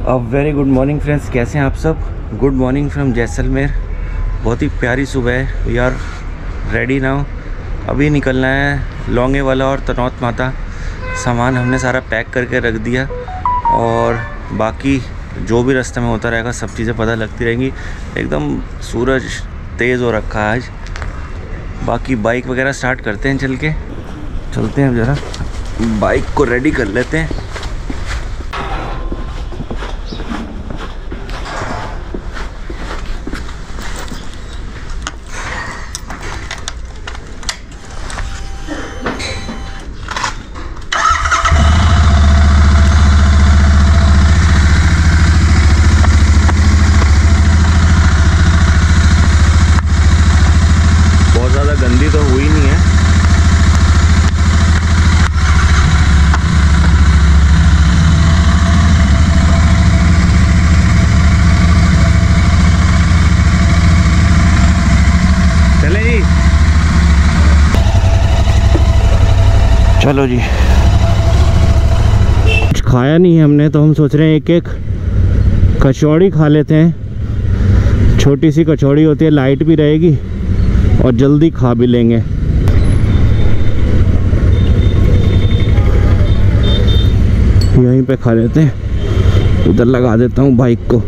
Very good morning friends, कैसे हैं आप सब। Good morning from Jaisalmer. बहुत ही प्यारी सुबह है। We are ready now. अभी निकलना है लौंगे वाला और तनौत माता। सामान हमने सारा पैक करके रख दिया और बाकी जो भी रास्ते में होता रहेगा सब चीज़ें पता लगती रहेंगी। एकदम सूरज तेज़ हो रखा है आज। बाकी बाइक वगैरह स्टार्ट करते हैं, चलते हैं। ज़रा बाइक को रेडी कर लेते हैं। गंदी तो हुई नहीं है। चले जी, चलो जी। कुछ खाया नहीं है हमने, तो हम सोच रहे हैं एक एक कचौड़ी खा लेते हैं। छोटी सी कचौड़ी होती है, लाइट भी रहेगी और जल्दी खा भी लेंगे। यहीं पे खा लेते हैं। उधर लगा देता हूँ बाइक को।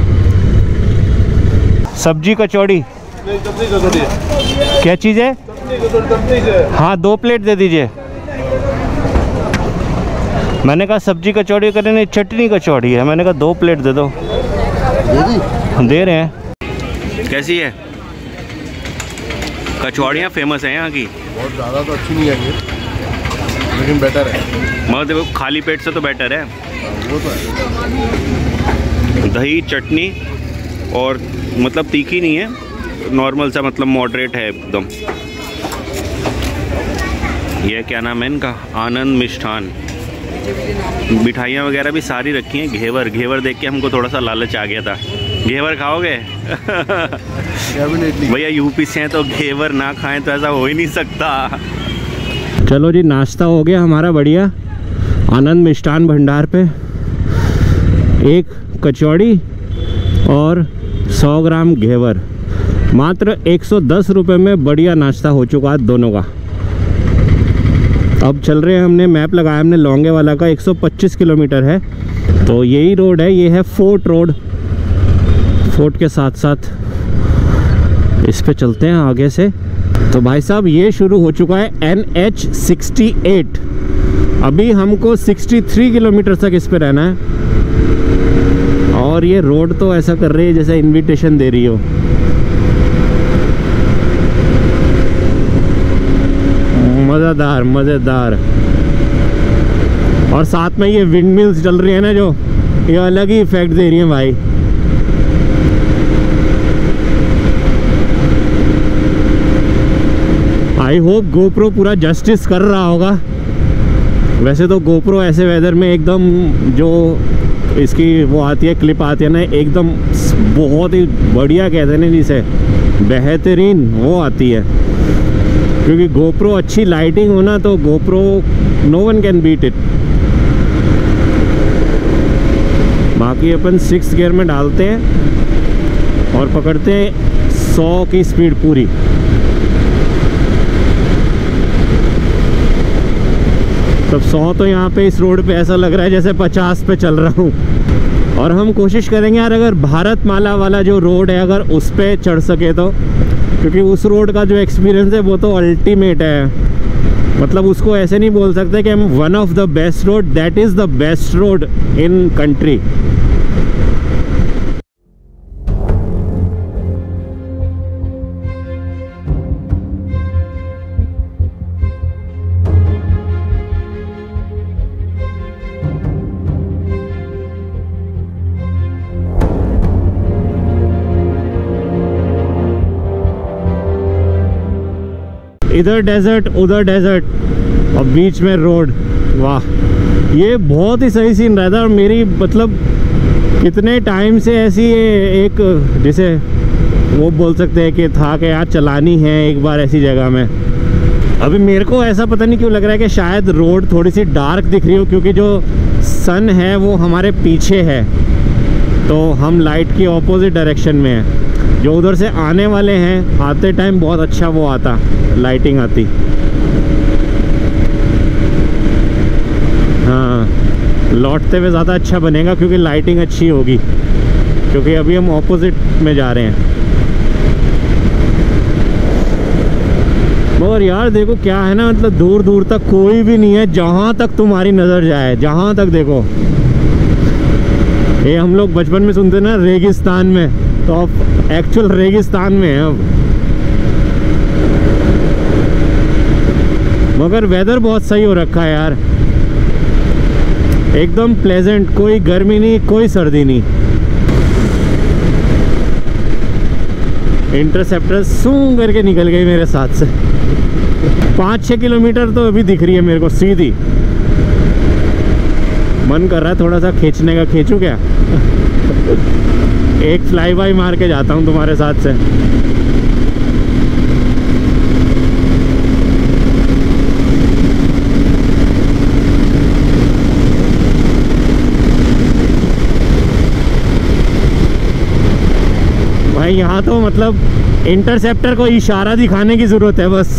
सब्जी कचौड़ी। क्या चीज़ है? हाँ, 2 प्लेट दे दीजिए। मैंने कहा सब्जी कचौड़ी करे, नहीं चटनी कचौड़ी है। मैंने कहा 2 प्लेट दे दो। दे रहे हैं। कैसी है? कचौड़ियाँ फेमस हैं यहाँ की। बहुत ज़्यादा तो अच्छी नहीं है ये, लेकिन बेटर है। मगर देखो खाली पेट से तो बेटर है। वो तो है। दही चटनी और मतलब तीखी नहीं है, नॉर्मल सा, मतलब मॉडरेट है एकदम। ये क्या नाम है इनका? आनंद मिष्ठान। मिठाइयाँ वगैरह भी सारी रखी हैं। घेवर देख के हमको थोड़ा सा लालच आ गया था। घेवर खाओगे? भैया यूपी से हैं तो घेवर ना खाएं तो ऐसा हो ही नहीं सकता। चलो जी, नाश्ता हो गया हमारा बढ़िया। आनंद मिष्ठान भंडार पे 1 कचौड़ी और 100 ग्राम घेवर, मात्र 110 रुपये में बढ़िया नाश्ता हो चुका है दोनों का। अब चल रहे हैं, हमने मैप लगाया हमने लौंगे वाला का। 125 किलोमीटर है, तो यही रोड है। ये है फोर्ट रोड। फोर्ट के साथ साथ इस पे चलते हैं आगे से। तो भाई साहब, ये शुरू हो चुका है NH 68। अभी हमको 63 किलोमीटर तक इस पे रहना है। और ये रोड तो ऐसा कर रही है जैसे इनविटेशन दे रही हो। मज़ेदार। और साथ में ये विंड मिल्स चल रही है ना, जो ये अलग ही इफेक्ट दे रही है भाई। आई होप गोप्रो पूरा जस्टिस कर रहा होगा। वैसे तो गोप्रो ऐसे वेदर में एकदम, जो इसकी वो आती है, क्लिप आती है ना, एकदम बहुत ही बढ़िया कहते हैं ना जिसे, बेहतरीन वो आती है। क्योंकि गोप्रो अच्छी लाइटिंग हो ना, तो GoPro no one can beat it. बाकी अपन 6 गियर में डालते हैं और पकड़ते हैं 100 की स्पीड पूरी। तब 100 तो यहाँ पे इस रोड पे ऐसा लग रहा है जैसे 50 पे चल रहा हूँ। और हम कोशिश करेंगे यार, अगर भारत माला वाला जो रोड है अगर उस पे चढ़ सके तो, क्योंकि उस रोड का जो एक्सपीरियंस है वो तो अल्टीमेट है। मतलब उसको ऐसे नहीं बोल सकते कि हम one of the best road, that is the best road in country. इधर डेजर्ट उधर डेजर्ट और बीच में रोड। वाह, ये बहुत ही सही सीन रहता है। और मेरी मतलब कितने टाइम से ऐसी एक, जिसे वो बोल सकते हैं कि था कि यार चलानी है एक बार ऐसी जगह में। अभी मेरे को ऐसा पता नहीं क्यों लग रहा है कि शायद रोड थोड़ी सी डार्क दिख रही हो, क्योंकि जो सन है वो हमारे पीछे है। तो हम लाइट की ऑपोजिट डायरेक्शन में हैं। जो उधर से आने वाले हैं, आते टाइम बहुत अच्छा वो आता, लाइटिंग आती। हाँ, लौटते हुए ज़्यादा अच्छा बनेगा क्योंकि लाइटिंग अच्छी होगी, क्योंकि अभी हम ऑपोजिट में जा रहे हैं। और यार देखो क्या है ना, मतलब दूर दूर तक कोई भी नहीं है, जहाँ तक तुम्हारी नज़र जाए, जहाँ तक देखो। ये हम लोग बचपन में सुनते ना रेगिस्तान में, तो अब एक्चुअल रेगिस्तान में है अब। मगर वेदर बहुत सही हो रखा है यार, एकदम प्लेजेंट, कोई गर्मी नहीं, कोई सर्दी नहीं। इंटरसेप्टर सूं करके निकल गई मेरे साथ से। 5-6 किलोमीटर तो अभी दिख रही है मेरे को सीधी। मन कर रहा है थोड़ा सा खींचने का, खींचूं क्या? एक फ्लाई बाय मार के जाता हूँ तुम्हारे साथ से। भाई यहाँ तो मतलब इंटरसेप्टर को इशारा दिखाने की ज़रूरत है बस।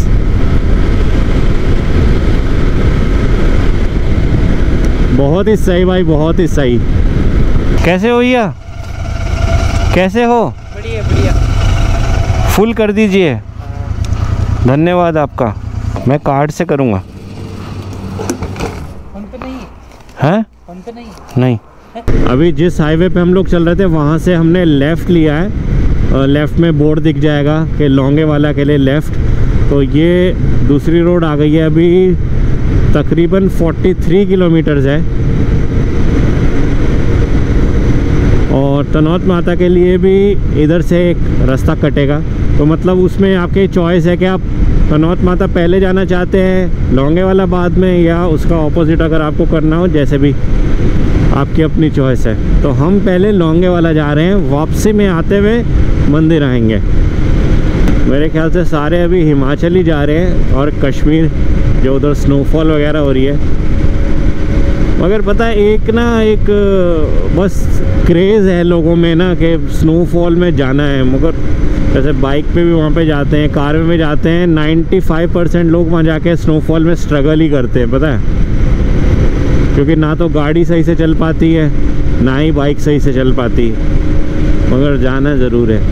बहुत ही सही भाई, बहुत ही सही। कैसे हो भैया, कैसे हो? बढ़िया बढ़िया। फुल कर दीजिए। धन्यवाद आपका। मैं कार्ड से करूँगा। फोन पे नहीं हैं? फोन पे नहीं नहीं। अभी जिस हाईवे पे हम लोग चल रहे थे वहाँ से हमने लेफ़्ट लिया है, और लेफ़्ट में बोर्ड दिख जाएगा कि लौंगे वाला के लिए लेफ़्ट। तो ये दूसरी रोड आ गई है। अभी तकरीबन 43 किलोमीटर्स है, और तनौत माता के लिए भी इधर से एक रास्ता कटेगा। तो मतलब उसमें आपकी चॉइस है कि आप तनौत माता पहले जाना चाहते हैं, लौंगे वाला बाद में, या उसका ऑपोजिट अगर आपको करना हो, जैसे भी आपकी अपनी चॉइस है। तो हम पहले लौंगे वाला जा रहे हैं, वापसी में आते हुए मंदिर आएंगे। मेरे ख्याल से सारे अभी हिमाचल ही जा रहे हैं, और कश्मीर जो उधर स्नोफॉल वगैरह हो रही है। मगर पता है एक बस क्रेज़ है लोगों में ना कि स्नोफॉल में जाना है। मगर जैसे बाइक पे भी वहाँ पे जाते हैं, कार में भी जाते हैं, 95% लोग वहाँ जाके स्नोफॉल में स्ट्रगल ही करते हैं, पता है। क्योंकि ना तो गाड़ी सही से चल पाती है, ना ही बाइक सही से चल पाती, मगर जाना ज़रूर है।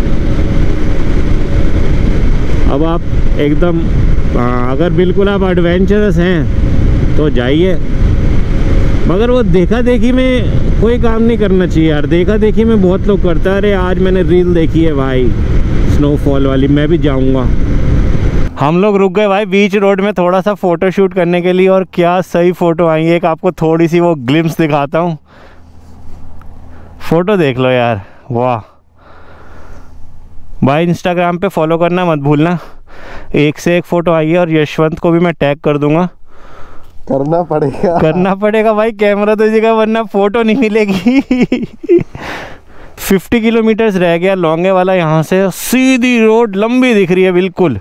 अब आप एकदम अगर बिल्कुल आप एडवेंचरस हैं तो जाइए, मगर वो देखा देखी में कोई काम नहीं करना चाहिए यार। देखा देखी में बहुत लोग करते हैं, अरे आज मैंने रील देखी है भाई स्नोफॉल वाली, मैं भी जाऊंगा। हम लोग रुक गए भाई बीच रोड में थोड़ा सा फ़ोटो शूट करने के लिए, और क्या सही फ़ोटो आई है। एक आपको थोड़ी सी वो ग्लिम्स दिखाता हूँ, फ़ोटो देख लो यार, वाह भाई। इंस्टाग्राम पे फॉलो करना मत भूलना, एक से एक फ़ोटो आई है, और यशवंत को भी मैं टैग कर दूंगा। करना पड़ेगा भाई, कैमरा तो जगह, वरना फ़ोटो नहीं मिलेगी। 50 किलोमीटर्स रह गया लौंगे वाला, यहाँ से सीधी रोड लंबी दिख रही है बिल्कुल।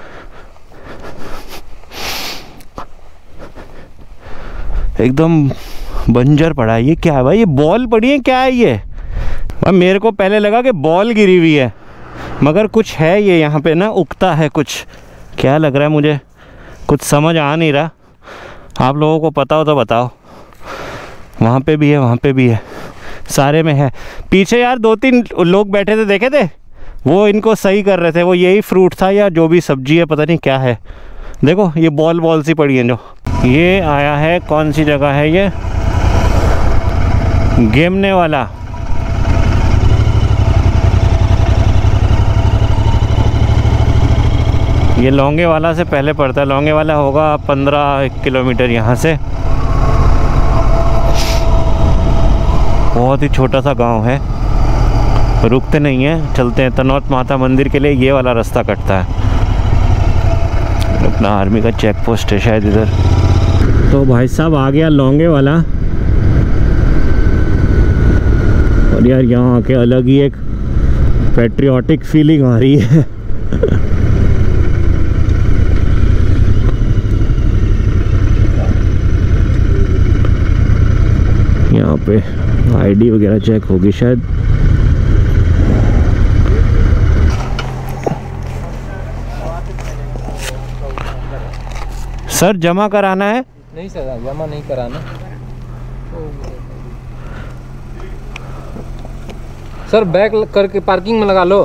एकदम बंजर पड़ा है। ये क्या है भाई, ये बॉल पड़ी है, क्या है ये? भाई मेरे को पहले लगा कि बॉल गिरी हुई है, मगर कुछ है ये यहाँ पे ना, उगता है कुछ। क्या लग रहा है मुझे, कुछ समझ आ नहीं रहा। आप लोगों को पता हो तो बताओ। वहाँ पे भी है, वहाँ पे भी है, सारे में है। पीछे यार 2-3 लोग बैठे थे, देखे थे? वो इनको सही कर रहे थे। वो यही फ्रूट था या जो भी सब्जी है, पता नहीं क्या है। देखो ये बॉल सी पड़ी है जो। ये आया है, कौन सी जगह है ये? गेमने वाला। ये लौंगे वाला से पहले पड़ता है। लौंगे वाला होगा 15 किलोमीटर यहाँ से। बहुत ही छोटा सा गांव है, रुकते नहीं हैं, चलते हैं। तनौत माता मंदिर के लिए ये वाला रास्ता कटता है। अपना आर्मी का चेक पोस्ट है शायद इधर। तो भाई साहब आ गया लौंगे वाला, और यार यहाँ आके अलग ही एक पैट्रियोटिक फीलिंग आ रही है। यहाँ पे आईडी वगैरह चेक होगी शायद। सर जमा कराना है? नहीं सर, जमा नहीं कराना सर, बैग करके पार्किंग में लगा लो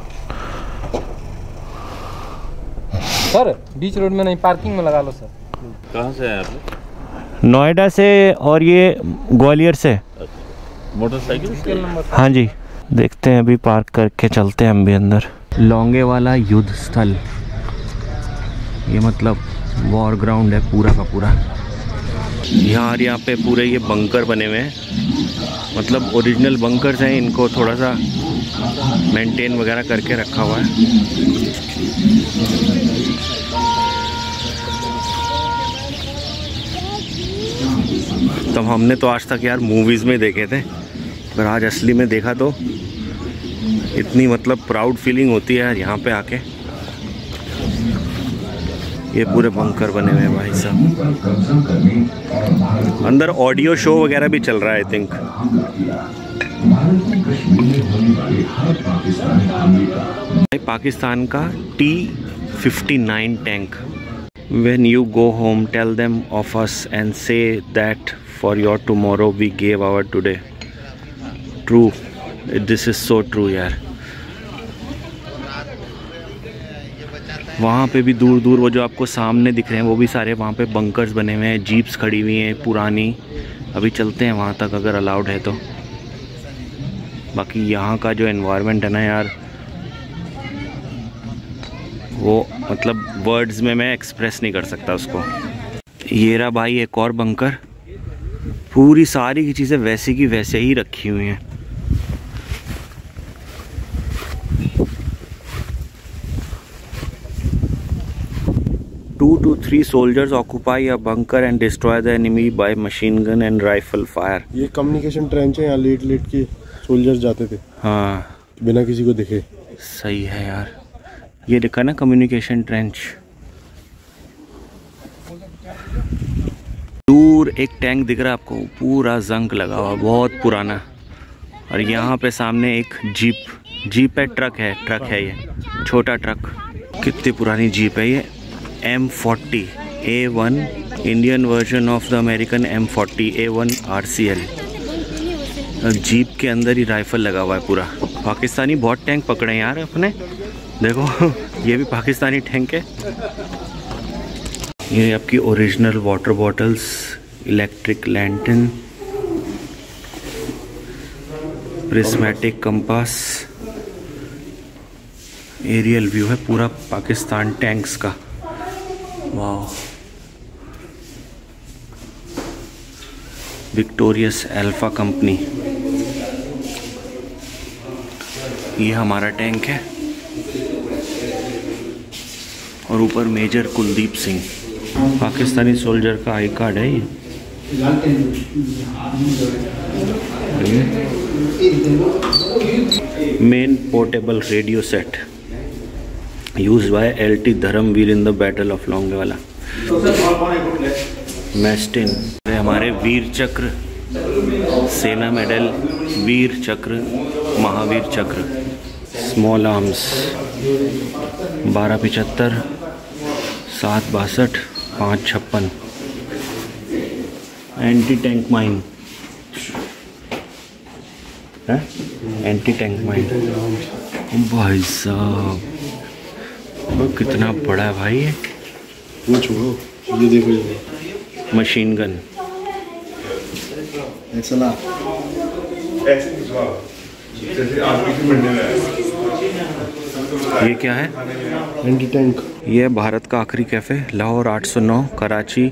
सर, बीच रोड में नहीं, पार्किंग में लगा लो सर। कहाँ से है आप? नोएडा से, और ये ग्वालियर से। Motorcycle number. हाँ जी, देखते हैं, अभी पार्क करके चलते हैं हम भी अंदर। लोंगेवाला युद्ध स्थल, ये मतलब वॉर ग्राउंड है पूरा का पूरा। यहाँ पे पूरे ये बंकर बने हुए हैं, मतलब ओरिजिनल बंकर्स हैं, इनको थोड़ा सा मेंटेन वगैरह करके रखा हुआ है। तब हमने तो आज तक यार मूवीज़ में देखे थे, पर आज असली में देखा तो इतनी मतलब प्राउड फीलिंग होती है यार यहाँ पे आके। ये पूरे बंकर बने हुए हैं भाई साहब। अंदर ऑडियो शो वगैरह भी चल रहा है आई थिंक। पाकिस्तान का T-59 tank. When you go home, tell them of us and say that for your tomorrow we gave our today. True, this is so true यार। वहाँ पे भी दूर दूर वो जो आपको सामने दिख रहे हैं वो भी सारे वहाँ पे बंकर्स बने हुए हैं, जीप्स खड़ी हुई हैं पुरानी। अभी चलते हैं वहाँ तक अगर अलाउड है तो। बाकी यहाँ का जो एनवायरनमेंट है ना यार, वो मतलब वर्ड्स में मैं एक्सप्रेस नहीं कर सकता उसको। ये रहा भाई एक और बंकर, पूरी सारी की चीज़ें वैसे की वैसे ही रखी हुई हैं। Two to three soldiers occupy a bunker and destroy the enemy by machine gun and rifle fire. ये कम्युनिकेशन ट्रेंच है, यहाँ लेट के सोल्जर्स जाते थे। हाँ, बिना किसी को दिखे। सही है यार, ये लिखा ना कम्युनिकेशन ट्रेंच। दूर एक टैंक दिख रहा है आपको, पूरा जंग लगा हुआ, बहुत पुराना। और यहाँ पे सामने एक जीप है, ट्रक है ये छोटा ट्रक। कितनी पुरानी जीप है ये, M40 A1, Indian version of the American M40 A1 RCL। Jeep के अंदर ही राइफल लगा हुआ है पूरा। पाकिस्तानी बहुत टैंक पकड़े यार अपने, देखो ये भी पाकिस्तानी टैंक है। ये आपकी original water bottles, electric lantern, prismatic compass. Aerial view है पूरा पाकिस्तान टैंक्स का। वाह, विक्टोरियस अल्फा कंपनी। ये हमारा टैंक है और ऊपर मेजर कुलदीप सिंह, पाकिस्तानी सोल्जर का आई कार्ड है ये। Man portable radio set used by LT Dharamvir in the battle of Longewala. मैस्टिन, हमारे Vir Chakra, Sena medal, Vir Chakra, Mahavir Chakra. Small arms 1275, 762, 556। Anti tank mine है, एंटी टैंक माइन। भाई साहब वो कितना बड़ा है भाई ये। वो छोड़ो, ये देखो, मशीन गन। ये क्या है? Anti tank. ये भारत का आखिरी कैफ़े, लाहौर 809, कराची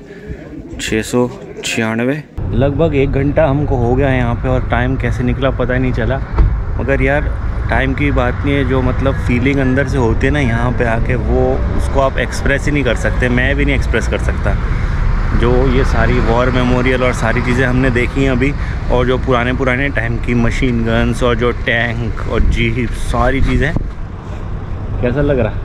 696। लगभग 1 घंटा हमको हो गया है यहाँ पे, और टाइम कैसे निकला पता ही नहीं चला। मगर यार टाइम की बात नहीं है, जो मतलब फीलिंग अंदर से होती है ना यहाँ पे आके, वो उसको आप एक्सप्रेस ही नहीं कर सकते। मैं भी नहीं एक्सप्रेस कर सकता। जो ये सारी वॉर मेमोरियल और सारी चीज़ें हमने देखी हैं अभी, और जो पुराने टाइम की मशीन गन्स और जो टैंक और जीप, सारी चीज़ें, कैसा लग रहा?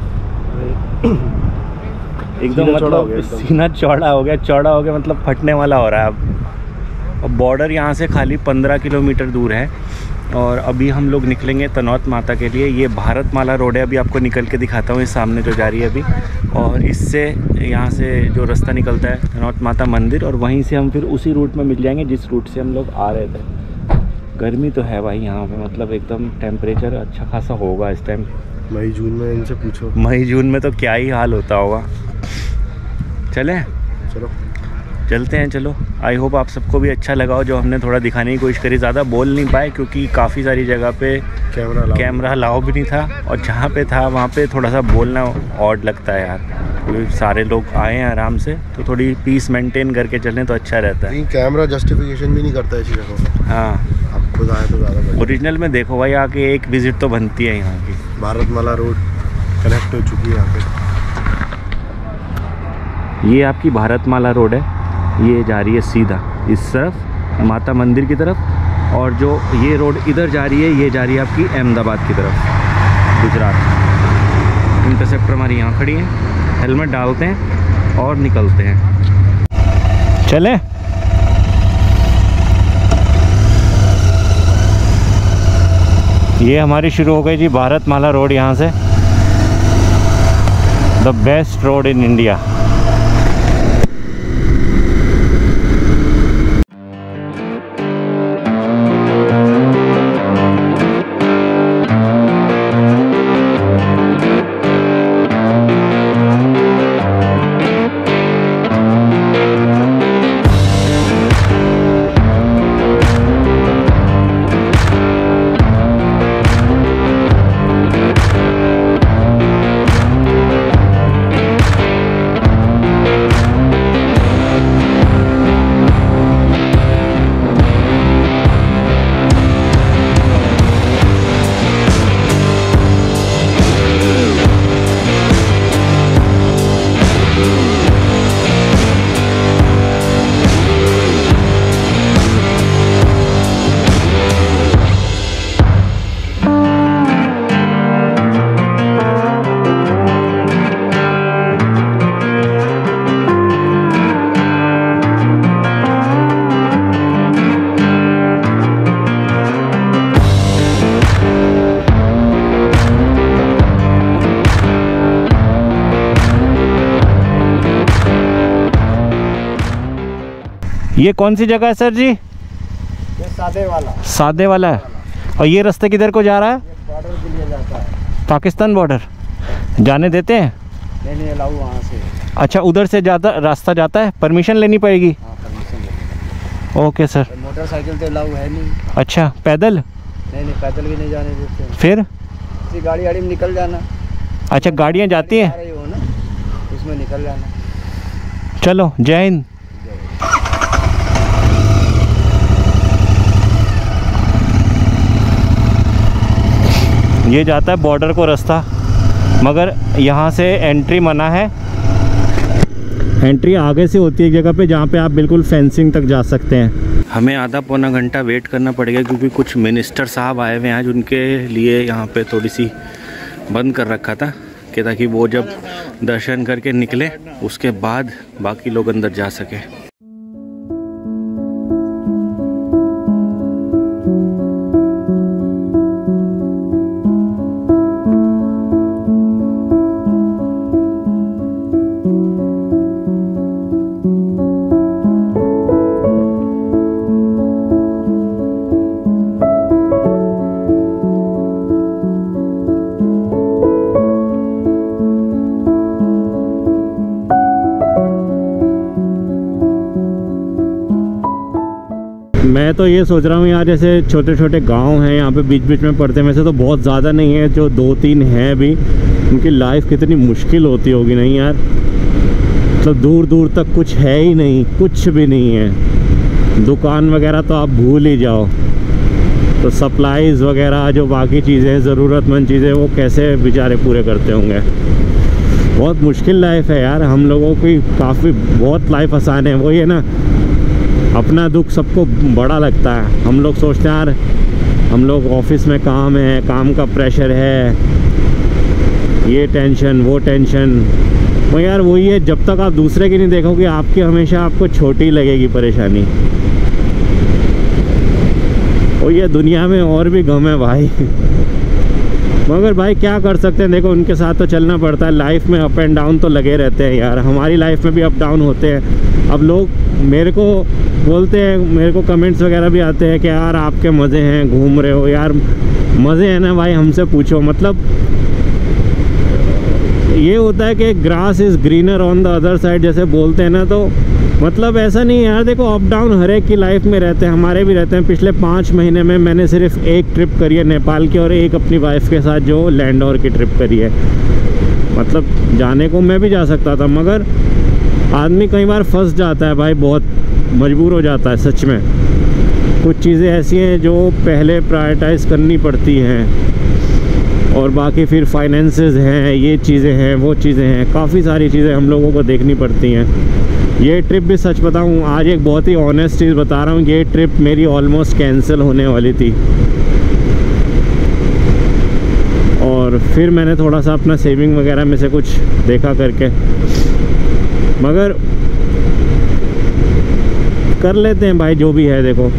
एकदम मतलब सीना चौड़ा हो गया मतलब फटने वाला हो रहा है अब। और बॉर्डर यहाँ से खाली 15 किलोमीटर दूर है। और अभी हम लोग निकलेंगे तनौत माता के लिए। ये भारतमाला रोड है, अभी आपको निकल के दिखाता हूँ, ये सामने जो जा रही है अभी। और इससे यहाँ से जो रास्ता निकलता है तनौत माता मंदिर, और वहीं से हम फिर उसी रूट में मिल जाएंगे जिस रूट से हम लोग आ रहे थे। गर्मी तो है भाई यहाँ पे, मतलब एकदम टेम्परेचर अच्छा खासा होगा इस टाइम। मई जून में इनसे पूछो, मई जून में तो क्या ही हाल होता होगा। चलें, चलो चलते हैं। चलो, आई होप आप सबको भी अच्छा लगा हो जो हमने थोड़ा दिखाने की कोशिश करी। ज़्यादा बोल नहीं पाए क्योंकि काफ़ी सारी जगह पे कैमरा अलाउ भी नहीं था, और जहाँ पे था वहाँ पे थोड़ा सा बोलना ऑड लगता है यार, क्योंकि सारे लोग आए हैं आराम से, तो थोड़ी पीस मेंटेन करके चलें तो अच्छा रहता है। नहीं, कैमरा जस्टिफिकेशन भी नहीं करता है चीज़ों को। हाँ, आप खुद आए तो ज़्यादा। ओरिजिनल में देखो भाई, आके एक विज़िट तो बनती है यहाँ की। भारतमाला रोड कनेक्ट हो चुकी है यहाँ पे। ये आपकी भारतमाला रोड है, ये जा रही है सीधा इस तरफ माता मंदिर की तरफ, और जो ये रोड इधर जा रही है ये जा रही है आपकी अहमदाबाद की तरफ, गुजरात। इंटरसेप्टर हमारी यहाँ खड़ी है। हेलमेट डालते हैं और निकलते हैं। चले, ये हमारी शुरू हो गई जी भारतमाला रोड यहाँ से। The best road in India. ये कौन सी जगह है सर जी? ये सादे वाला है। और ये रास्ते किधर को जा रहा है? बॉर्डर के लिए जाता है, पाकिस्तान बॉर्डर। जाने देते हैं? नहीं अलाउ वहाँ से। अच्छा, उधर से ज़्यादा रास्ता जाता है, परमिशन लेनी पड़ेगी? हाँ, परमिशन लेनी। Okay sir. मोटरसाइकिल तो अलाउ है नहीं। अच्छा, पैदल? नहीं, पैदल भी नहीं जाने देते। फिर किसी गाड़ी वाड़ी में निकल जाना। अच्छा, गाड़ियाँ जाती हैं? रही हो ना, उसमें निकल जाना। चलो, जय हिंद। ये जाता है बॉर्डर को रास्ता, मगर यहाँ से एंट्री मना है। एंट्री आगे से होती है एक जगह पे जहाँ पे आप बिल्कुल फेंसिंग तक जा सकते हैं। हमें आधा पौना घंटा वेट करना पड़ेगा क्योंकि कुछ मिनिस्टर साहब आए हुए हैं आज, उनके लिए यहाँ पे थोड़ी सी बंद कर रखा था कि ताकि वो जब दर्शन करके निकले उसके बाद बाकी लोग अंदर जा सके। मैं तो ये सोच रहा हूँ यार, जैसे छोटे छोटे गांव हैं यहाँ पे बीच बीच में पड़ते हैं, वैसे तो बहुत ज़्यादा नहीं है, जो 2-3 हैं भी, उनकी लाइफ कितनी मुश्किल होती होगी नहीं यार। तो दूर दूर तक कुछ है ही नहीं, कुछ भी नहीं है, दुकान वगैरह तो आप भूल ही जाओ। तो सप्लाईज़ वगैरह जो बाकी चीज़ें, ज़रूरतमंद चीज़ें, वो कैसे बेचारे पूरे करते होंगे। बहुत मुश्किल लाइफ है यार हम लोगों की। काफ़ी बहुत लाइफ आसान है, वो ये ना, अपना दुख सबको बड़ा लगता है। हम लोग सोचते हैं यार, हम लोग ऑफिस में काम है, काम का प्रेशर है, ये टेंशन वो टेंशन। वो यार वही है, जब तक आप दूसरे की नहीं देखोगे आपकी हमेशा आपको छोटी लगेगी परेशानी। और ये दुनिया में और भी गम है भाई। मगर भाई क्या कर सकते हैं, देखो उनके साथ तो चलना पड़ता है। लाइफ में अप एंड डाउन तो लगे रहते हैं यार, हमारी लाइफ में भी अप डाउन होते हैं। अब लोग मेरे को बोलते हैं, मेरे को कमेंट्स वगैरह भी आते हैं कि यार आपके मज़े हैं, घूम रहे हो यार, मज़े हैं ना भाई, हमसे पूछो। मतलब ये होता है कि grass is greener on the other side जैसे बोलते हैं ना, तो मतलब ऐसा नहीं है यार। देखो अप डाउन हर एक की लाइफ में रहते हैं, हमारे भी रहते हैं। पिछले 5 महीने में मैंने सिर्फ एक ट्रिप करी है नेपाल की, और एक अपनी वाइफ के साथ जो लैंडोर की ट्रिप करी है। मतलब जाने को मैं भी जा सकता था, मगर आदमी कई बार फंस जाता है भाई, बहुत मजबूर हो जाता है सच में। कुछ चीज़ें ऐसी हैं जो पहले प्रायोरिटाइज़ करनी पड़ती हैं, और बाकी फिर फाइनेंसेस हैं, ये चीज़ें हैं, वो चीज़ें हैं, काफ़ी सारी चीज़ें हम लोगों को देखनी पड़ती हैं। ये ट्रिप भी सच बताऊं, आज एक बहुत ही ऑनेस्ट चीज़ बता रहा हूँ, ये ट्रिप मेरी ऑलमोस्ट कैंसिल होने वाली थी, और फिर मैंने थोड़ा सा अपना सेविंग वगैरह में से कुछ देखा करके, मगर कर लेते हैं भाई जो भी है। देखो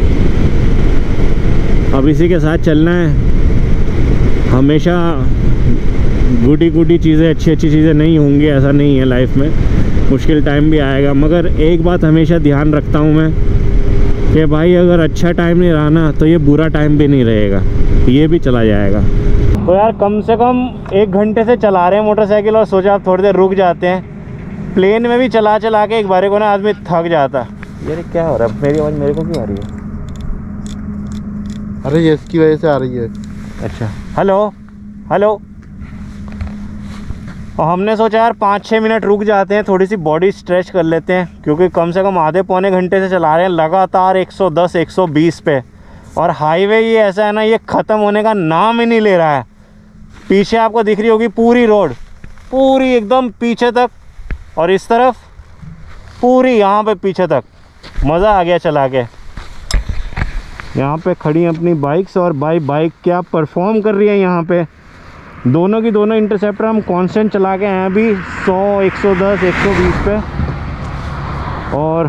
अब इसी के साथ चलना है। हमेशा गुडी चीज़ें, अच्छी चीज़ें नहीं होंगी, ऐसा नहीं है। लाइफ में मुश्किल टाइम भी आएगा, मगर एक बात हमेशा ध्यान रखता हूँ मैं कि भाई अगर अच्छा टाइम नहीं रहा ना, तो ये बुरा टाइम भी नहीं रहेगा, ये भी चला जाएगा। तो यार कम से कम 1 घंटे से चला रहे हैं मोटरसाइकिल, और सोचा आप थोड़ी देर रुक जाते हैं। प्लेन में भी चला के एक बारे को ना आदमी थक जाता। यार क्या हो रहा है, मेरी आवाज़ मेरे को क्यों आ रही है? अरे ये इसकी वजह से आ रही है। अच्छा, हेलो हेलो। और हमने सोचा यार 5-6 मिनट रुक जाते हैं, थोड़ी सी बॉडी स्ट्रेच कर लेते हैं, क्योंकि कम से कम आधे पौने घंटे से चला रहे हैं लगातार 110-120 पे। और हाईवे ये ऐसा है ना, ये ख़त्म होने का नाम ही नहीं ले रहा है। पीछे आपको दिख रही होगी पूरी रोड, पूरी एकदम पीछे तक, और इस तरफ पूरी यहाँ पे पीछे तक। मज़ा आ गया चला के। यहाँ पे खड़ी अपनी बाइक्स, और बाइक क्या परफॉर्म कर रही है यहाँ पे। दोनों की दोनों इंटरसेप्टर हम कांस्टेंट चला के हैं अभी 100, 110, 120 पे, और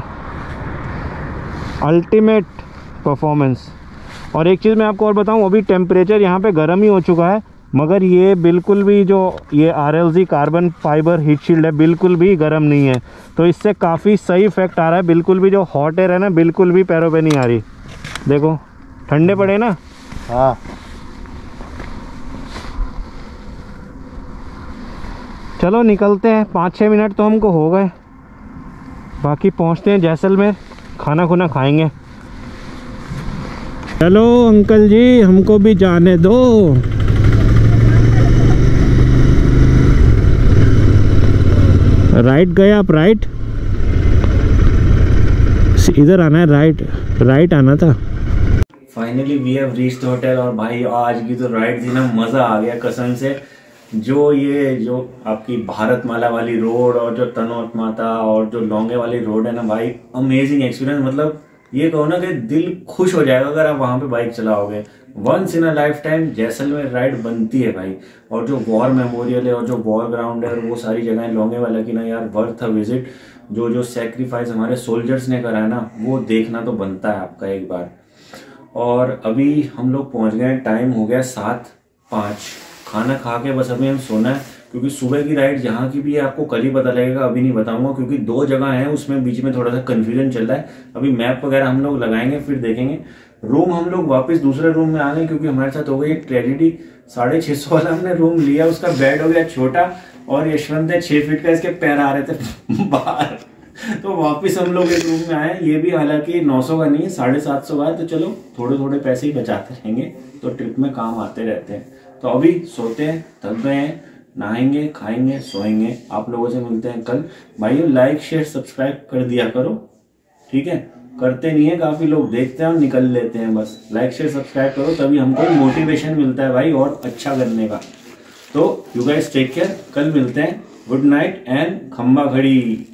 अल्टीमेट परफॉर्मेंस। और एक चीज़ मैं आपको और बताऊं, अभी टेम्परेचर यहाँ पे गर्म ही हो चुका है, मगर ये बिल्कुल भी जो ये RLZ carbon fibre heat shield है बिल्कुल भी गर्म नहीं है, तो इससे काफ़ी सही इफेक्ट आ रहा है। बिल्कुल भी जो हॉट एयर है ना, बिल्कुल भी पैरों पे नहीं आ रही। देखो ठंडे पड़े ना। हाँ चलो निकलते हैं, 5-6 मिनट तो हमको हो गए, बाकी पहुंचते हैं जैसलमेर, खाना खुना खाएंगे। चलो अंकल जी हमको भी जाने दो। राइट गए आप? राइट इधर आना है, राइट आना था। Finally we have reached hotel. और भाई आज की तो राइड थी ना, मज़ा आ गया कसम से। जो आपकी भारतमाला वाली रोड, और जो तनोट माता, और जो लौंगे वाली रोड है ना भाई, अमेजिंग एक्सपीरियंस। मतलब ये कहो ना कि दिल खुश हो जाएगा अगर आप वहां पे बाइक चलाओगे। Once in a life time Jaisalmer ride बनती है भाई। और जो वॉर मेमोरियल है और जो वॉर ग्राउंड है और वो सारी जगह लौंगे वाला की ना यार, वर्थ अ विजिट। जो सेक्रीफाइस हमारे सोल्जर्स ने करा है ना, वो देखना तो बनता है आपका एक बार। और अभी हम लोग पहुंच गए, टाइम हो गया 7:05। खाना खा के बस अभी हम सोना है, क्योंकि सुबह की राइड जहाँ की भी है आपको कल ही पता लगेगा, अभी नहीं बताऊंगा, क्योंकि 2 जगह है, उसमें बीच में थोड़ा सा कंफ्यूजन चल रहा है। अभी मैप वगैरह हम लोग लगाएंगे, फिर देखेंगे। रूम हम लोग वापस दूसरे रूम में आ गए, क्योंकि हमारे साथ हो गई एक ट्रेजेडी। 650 वाला हमने रूम लिया, उसका बेड हो गया छोटा, और यशवंत है 6 फीट का, इसके पैर आ रहे थे बाहर। तो वापस हम लोग एक रूम में आए। ये भी हालांकि 900 का नहीं है, 750 का है। तो चलो थोड़े थोड़े पैसे ही बचाते रहेंगे, तो ट्रिप में काम आते रहते हैं। तो अभी सोते हैं, थक गए हैं, नहाएंगे, खाएंगे, सोएंगे। आप लोगों से मिलते हैं कल। भाइयों लाइक शेयर सब्सक्राइब कर दिया करो, ठीक है? करते नहीं है, काफी लोग देखते हैं और निकल लेते हैं। बस लाइक शेयर सब्सक्राइब करो, तभी हमको मोटिवेशन मिलता है भाई और अच्छा करने का। तो यू गाइस टेक केयर, कल मिलते हैं। गुड नाइट एंड खंबा घड़ी।